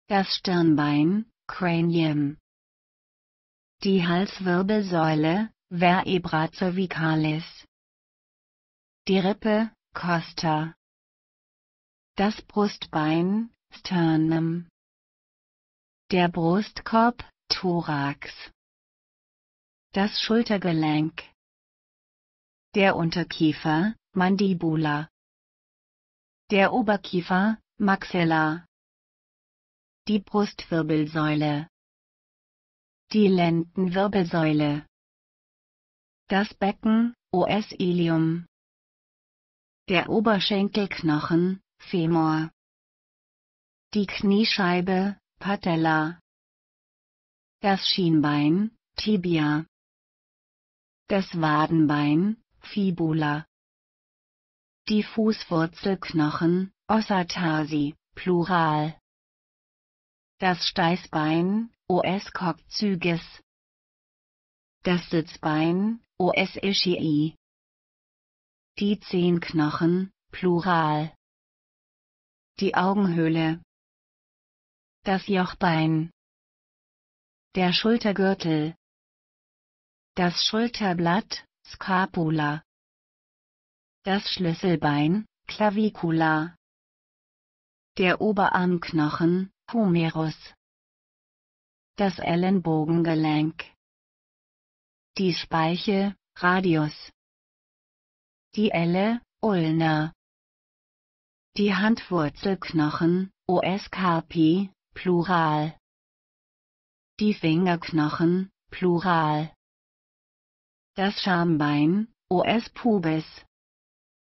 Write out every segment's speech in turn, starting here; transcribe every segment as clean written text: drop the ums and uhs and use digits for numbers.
Das Stirnbein, Cranium. Die Halswirbelsäule, Vertebra cervicalis. Die Rippe, Costa. Das Brustbein, Sternum. Der Brustkorb, Thorax. Das Schultergelenk. Der Unterkiefer, Mandibula. Der Oberkiefer, Maxilla. Die Brustwirbelsäule. Die Lendenwirbelsäule. Das Becken, Os ilium. Der Oberschenkelknochen, Femur. Die Kniescheibe, Patella. Das Schienbein, Tibia. Das Wadenbein, Fibula. Die Fußwurzelknochen, Ossa tarsi, Plural. Das Steißbein, Os coccygeus. Das Sitzbein, Os ischii. Die Zehenknochen, Plural. Die Augenhöhle. Das Jochbein. Der Schultergürtel. Das Schulterblatt, Scapula. Das Schlüsselbein, Clavicula. Der Oberarmknochen, Humerus. Das Ellenbogengelenk. Die Speiche, Radius. Die Elle, Ulna. Die Handwurzelknochen, Os carpi, Plural. Die Fingerknochen, Plural. Das Schambein, Os pubis.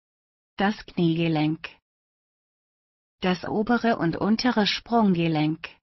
Das Kniegelenk. Das obere und untere Sprunggelenk.